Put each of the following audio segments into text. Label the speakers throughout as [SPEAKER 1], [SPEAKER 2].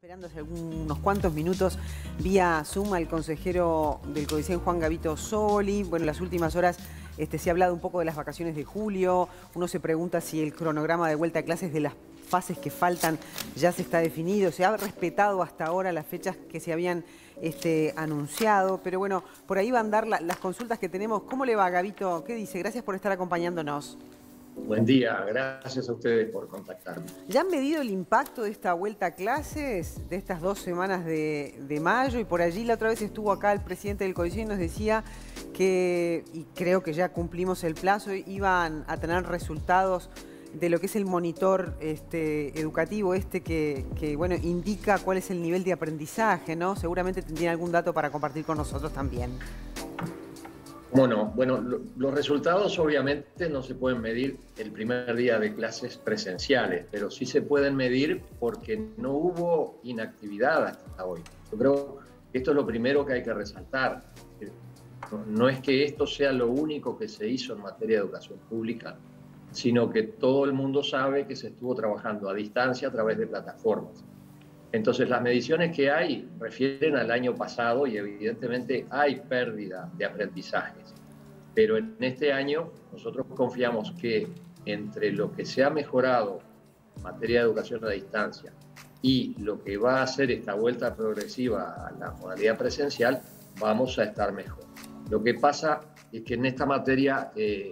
[SPEAKER 1] Esperando hace unos cuantos minutos vía Zoom al consejero del CODICEN, Juan Gavito Soli. Bueno, en las últimas horas se ha hablado un poco de las vacaciones de julio. Uno se pregunta si el cronograma de vuelta a clases de las fases que faltan ya se está definido. Se ha respetado hasta ahora las fechas que se habían anunciado. Pero bueno, por ahí van a andar las consultas que tenemos. ¿Cómo le va, Gavito? ¿Qué dice? Gracias por estar acompañándonos.
[SPEAKER 2] Buen día, gracias a ustedes por contactarme.
[SPEAKER 1] ¿Ya han medido el impacto de esta vuelta a clases, de estas 2 semanas de mayo? Y por allí la otra vez estuvo acá el presidente del CODICEN y nos decía que, y creo que ya cumplimos el plazo, iban a tener resultados de lo que es el monitor educativo que bueno, indica cuál es el nivel de aprendizaje, ¿no? Seguramente tendrían algún dato para compartir con nosotros también.
[SPEAKER 2] Bueno, los resultados obviamente no se pueden medir el primer día de clases presenciales, pero sí se pueden medir porque no hubo inactividad hasta hoy. Yo creo que esto es lo primero que hay que resaltar. No es que esto sea lo único que se hizo en materia de educación pública, sino que todo el mundo sabe que se estuvo trabajando a distancia a través de plataformas. Entonces, las mediciones que hay refieren al año pasado y evidentemente hay pérdida de aprendizajes. Pero en este año nosotros confiamos que entre lo que se ha mejorado en materia de educación a distancia y lo que va a hacer esta vuelta progresiva a la modalidad presencial, vamos a estar mejor. Lo que pasa es que en esta materia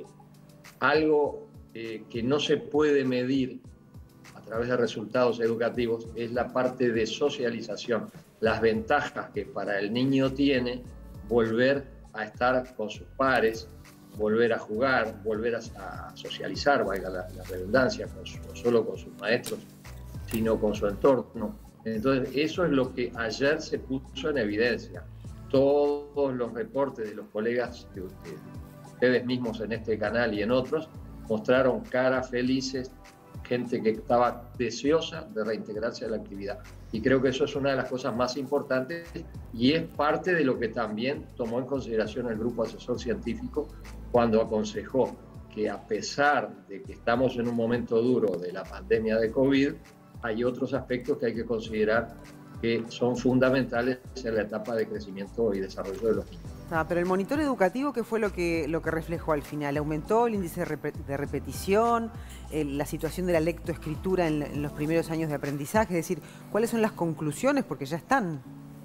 [SPEAKER 2] algo que no se puede medir a través de resultados educativos es la parte de socialización, las ventajas que para el niño tiene volver a estar con sus pares, volver a jugar, volver a socializar, valga la redundancia, no solo con sus maestros, sino con su entorno. Entonces, eso es lo que ayer se puso en evidencia. Todos los reportes de los colegas de ustedes mismos en este canal y en otros mostraron caras felices, gente que estaba deseosa de reintegrarse a la actividad. Y creo que eso es una de las cosas más importantes y es parte de lo que también tomó en consideración el Grupo Asesor Científico cuando aconsejó que a pesar de que estamos en un momento duro de la pandemia de COVID, hay otros aspectos que hay que considerar que son fundamentales en la etapa de crecimiento y desarrollo de los niños.
[SPEAKER 1] Pero el monitor educativo, ¿qué fue lo que reflejó al final? ¿Aumentó el índice de repetición, la situación de la lectoescritura en los primeros años de aprendizaje? Es decir, ¿cuáles son las conclusiones? Porque ya están.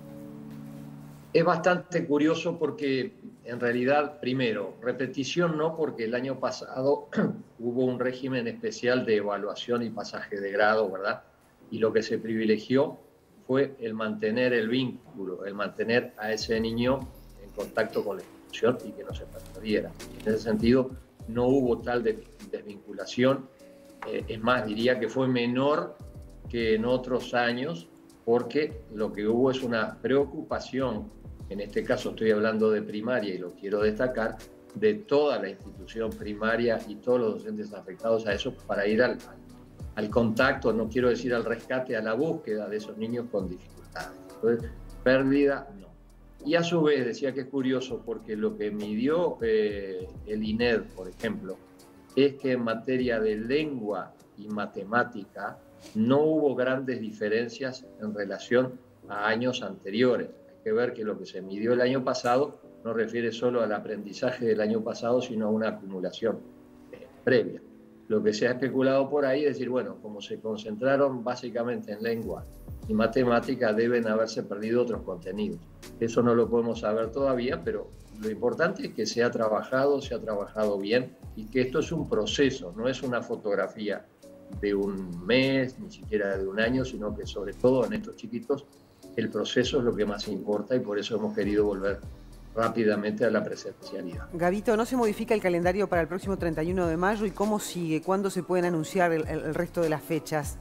[SPEAKER 2] Es bastante curioso porque en realidad, primero, repetición no, porque el año pasado hubo un régimen especial de evaluación y pasaje de grado, ¿verdad? Y lo que se privilegió fue el mantener el vínculo, el mantener a ese niño en contacto con la institución y que no se perdiera. En ese sentido, no hubo tal desvinculación. Es más, diría que fue menor que en otros años, porque lo que hubo es una preocupación, en este caso estoy hablando de primaria y lo quiero destacar, de toda la institución primaria y todos los docentes afectados a eso para ir al contacto, no quiero decir al rescate, a la búsqueda de esos niños con dificultades. Entonces, pérdida, no. Y a su vez, decía que es curioso porque lo que midió el INED, por ejemplo, es que en materia de lengua y matemática no hubo grandes diferencias en relación a años anteriores. Hay que ver que lo que se midió el año pasado no refiere solo al aprendizaje del año pasado, sino a una acumulación previa. Lo que se ha especulado por ahí es decir, bueno, como se concentraron básicamente en lengua y matemática, deben haberse perdido otros contenidos. Eso no lo podemos saber todavía, pero lo importante es que se ha trabajado bien y que esto es un proceso, no es una fotografía de un mes, ni siquiera de un año, sino que sobre todo en estos chiquitos el proceso es lo que más importa y por eso hemos querido volver rápidamente a la presencialidad.
[SPEAKER 1] Gavito, ¿no se modifica el calendario para el próximo 31 de mayo y cómo sigue? ¿Cuándo se pueden anunciar el resto de las fechas?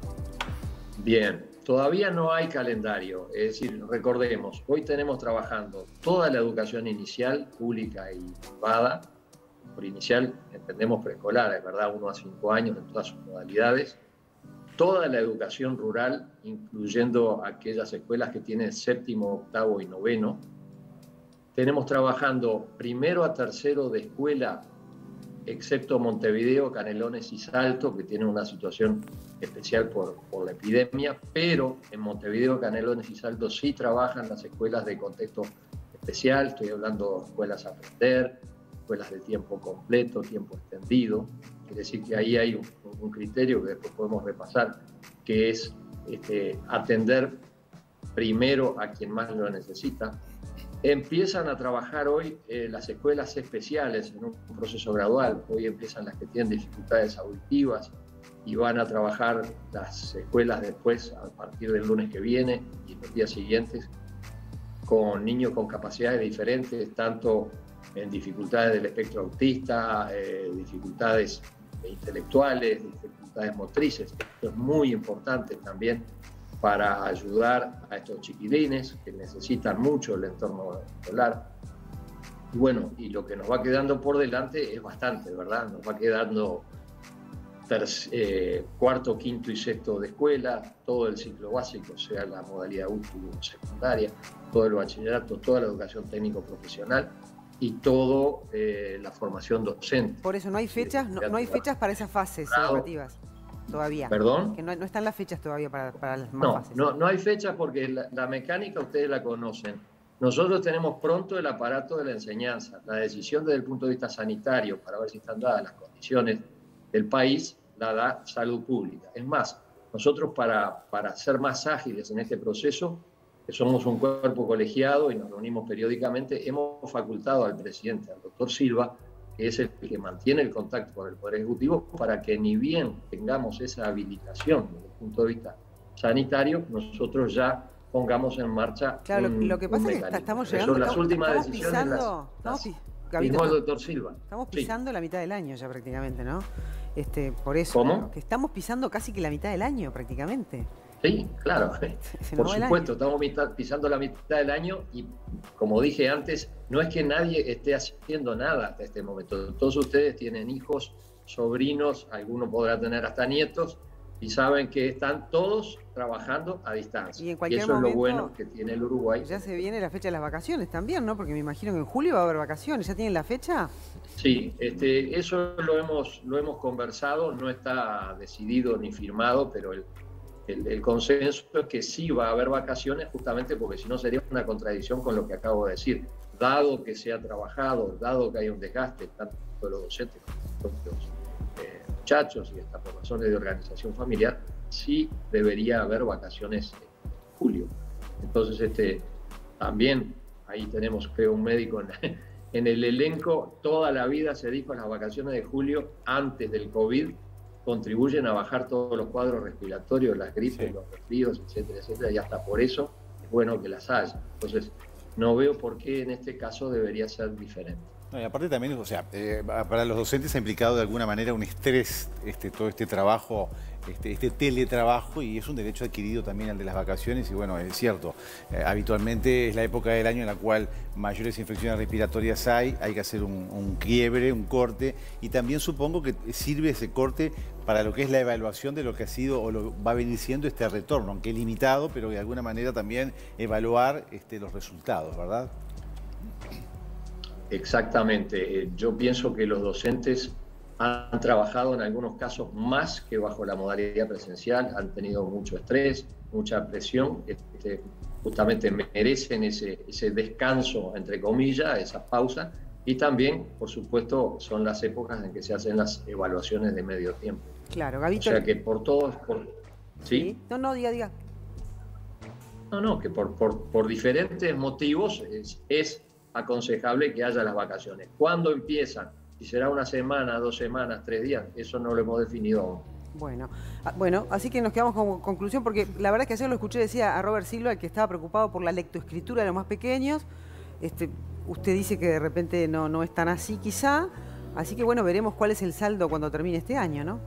[SPEAKER 2] Bien, todavía no hay calendario, es decir, recordemos, hoy tenemos trabajando toda la educación inicial, pública y privada. Por inicial entendemos preescolar, es verdad, 1 a 5 años en todas sus modalidades. Toda la educación rural, incluyendo aquellas escuelas que tienen 7º, 8º y 9º. Tenemos trabajando 1º a 3º de escuela excepto Montevideo, Canelones y Salto, que tienen una situación especial por la epidemia, pero en Montevideo, Canelones y Salto sí trabajan las escuelas de contexto especial. Estoy hablando de escuelas a aprender, escuelas de tiempo completo, tiempo extendido. Quiere decir que ahí hay un criterio que después podemos repasar, que es atender primero a quien más lo necesita. Empiezan a trabajar hoy las escuelas especiales en un proceso gradual. Hoy empiezan las que tienen dificultades auditivas y van a trabajar las escuelas después, a partir del lunes que viene y los días siguientes, con niños con capacidades diferentes, tanto en dificultades del espectro autista, dificultades intelectuales, dificultades motrices. Esto es muy importante también para ayudar a estos chiquilines que necesitan mucho el entorno escolar. Y bueno, y lo que nos va quedando por delante es bastante, ¿verdad? Nos va quedando cuarto, quinto y sexto de escuela, todo el ciclo básico, sea la modalidad útil o secundaria, todo el bachillerato, toda la educación técnico-profesional y toda la formación docente.
[SPEAKER 1] Por eso no hay fechas, no hay fechas para esas fases educativas. Todavía.
[SPEAKER 2] ¿Perdón?
[SPEAKER 1] Que no están las fechas todavía para las más fases.
[SPEAKER 2] No hay fechas porque la mecánica ustedes la conocen. Nosotros tenemos pronto el aparato de la enseñanza. La decisión desde el punto de vista sanitario para ver si están dadas las condiciones del país la da Salud Pública. Es más, nosotros para ser más ágiles en este proceso, que somos un cuerpo colegiado y nos reunimos periódicamente, hemos facultado al presidente, al doctor Silva, que es el que mantiene el contacto con el Poder Ejecutivo, para que ni bien tengamos esa habilitación desde el punto de vista sanitario, nosotros ya pongamos en marcha
[SPEAKER 1] lo que pasa es que estamos llegando,
[SPEAKER 2] las últimas decisiones firmó el doctor Silva.
[SPEAKER 1] Estamos pisando la mitad del año ya prácticamente, ¿no? Por eso,
[SPEAKER 2] ¿cómo?
[SPEAKER 1] Que estamos pisando casi que la mitad del año prácticamente.
[SPEAKER 2] Sí, claro. Por supuesto, estamos pisando la mitad del año y, como dije antes, no es que nadie esté haciendo nada hasta este momento. Todos ustedes tienen hijos, sobrinos, algunos podrán tener hasta nietos y saben que están todos trabajando a distancia.
[SPEAKER 1] Y en cualquier
[SPEAKER 2] eso
[SPEAKER 1] momento,
[SPEAKER 2] es lo bueno que tiene el Uruguay.
[SPEAKER 1] Ya se viene la fecha de las vacaciones también, ¿no? Porque me imagino que en julio va a haber vacaciones. ¿Ya tienen la fecha?
[SPEAKER 2] Sí, eso lo hemos conversado, no está decidido ni firmado, pero el consenso es que sí va a haber vacaciones, justamente porque si no sería una contradicción con lo que acabo de decir. Dado que se ha trabajado, dado que hay un desgaste, tanto de los docentes como de los muchachos y hasta por razones de organización familiar, sí debería haber vacaciones en julio. Entonces, también ahí tenemos, creo, un médico en el elenco. Toda la vida se dijo las vacaciones de julio antes del COVID contribuyen a bajar todos los cuadros respiratorios, las gripes, los resfríos, etcétera, etcétera, y hasta por eso es bueno que las haya. Entonces, no veo por qué en este caso debería ser diferente.
[SPEAKER 3] No, y aparte también, o sea, para los docentes ha implicado de alguna manera un estrés todo este trabajo, este teletrabajo, y es un derecho adquirido también al de las vacaciones. Y bueno, es cierto, habitualmente es la época del año en la cual mayores infecciones respiratorias hay que hacer un quiebre, un corte, y también supongo que sirve ese corte para lo que es la evaluación de lo que ha sido o lo va a venir siendo este retorno, aunque limitado, pero de alguna manera también evaluar los resultados, ¿verdad?
[SPEAKER 2] Exactamente. Yo pienso que los docentes han trabajado en algunos casos más que bajo la modalidad presencial, han tenido mucho estrés, mucha presión, justamente merecen ese descanso, entre comillas, esa pausa, y también, por supuesto, son las épocas en que se hacen las evaluaciones de medio tiempo.
[SPEAKER 1] Claro, Gabito.
[SPEAKER 2] O sea que por todos... ¿Sí?
[SPEAKER 1] No, diga.
[SPEAKER 2] No, que por diferentes motivos es aconsejable que haya las vacaciones. ¿Cuándo empiezan? Si será una semana, 2 semanas, 3 días, eso no lo hemos definido aún.
[SPEAKER 1] Bueno, así que nos quedamos con conclusión, porque la verdad es que ayer lo escuché, decía a Robert Silva, que estaba preocupado por la lectoescritura de los más pequeños. Usted dice que de repente no es tan así quizá, así que bueno, veremos cuál es el saldo cuando termine este año, ¿no?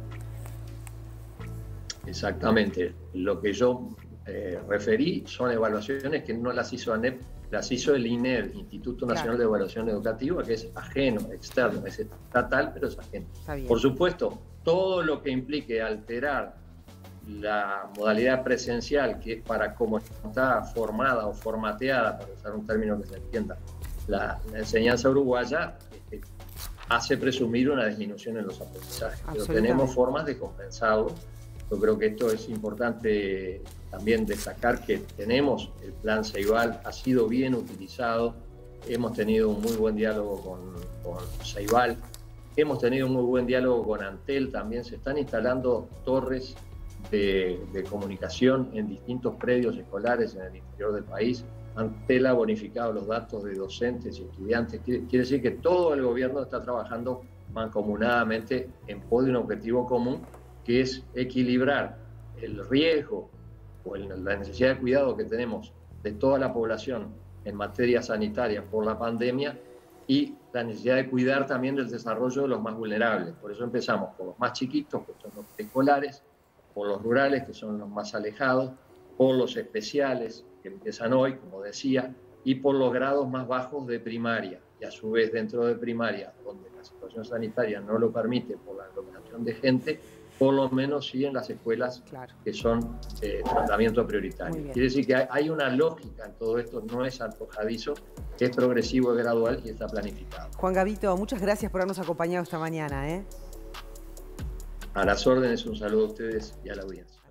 [SPEAKER 2] Exactamente. Lo que yo referí son evaluaciones que no las hizo ANEP, las hizo el INED, Instituto Nacional de Evaluación Educativa, que es ajeno, externo, es estatal, pero es ajeno. Por supuesto, todo lo que implique alterar la modalidad presencial, que es para cómo está formada o formateada, para usar un término que se entienda, la enseñanza uruguaya, hace presumir una disminución en los aprendizajes. Pero tenemos formas de compensarlo. Yo creo que esto es importante también destacar, que tenemos el plan Ceibal, ha sido bien utilizado, hemos tenido un muy buen diálogo con Ceibal, hemos tenido un muy buen diálogo con Antel también. Se están instalando torres de comunicación en distintos predios escolares en el interior del país. Antel ha bonificado los datos de docentes y estudiantes. Quiere decir que todo el gobierno está trabajando mancomunadamente en pos de un objetivo común, que es equilibrar el riesgo o la necesidad de cuidado que tenemos de toda la población en materia sanitaria por la pandemia y la necesidad de cuidar también del desarrollo de los más vulnerables. Por eso empezamos por los más chiquitos, que son los preescolares, por los rurales, que son los más alejados, por los especiales, que empiezan hoy, como decía, y por los grados más bajos de primaria. Y a su vez, dentro de primaria, donde la situación sanitaria no lo permite por la aglomeración de gente, por lo menos sí en las escuelas que son tratamiento prioritario. Quiere decir que hay una lógica en todo esto, no es antojadizo, es progresivo, es gradual y está planificado.
[SPEAKER 1] Juan Gavito, muchas gracias por habernos acompañado esta mañana.
[SPEAKER 2] A las órdenes, un saludo a ustedes y a la audiencia.